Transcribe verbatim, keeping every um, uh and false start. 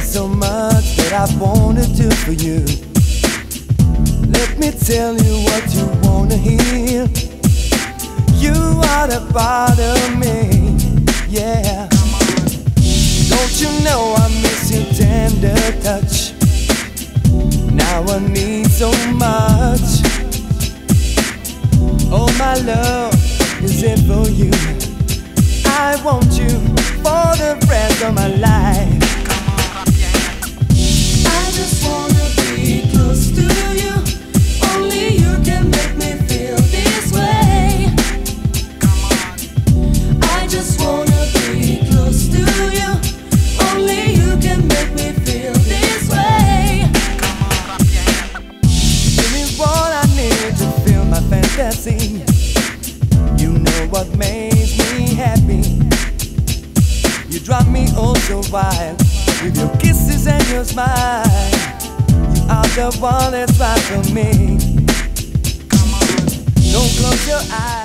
There's so much that I wanna do for you. Let me tell you what you wanna hear. You are the part of me, yeah. Don't you know I miss your tender touch? Now I need so much. Oh, my love is it for you. I want you for the rest of my life. I just wanna be close to you. Only you can make me feel this way. I just wanna be close to you. Only you can make me feel this way. Give me what I need to feel my fantasy. You know what makes me happy. You drive me oh so wild with your kisses and your smile. You are the one that's right for me. Don't close your eyes.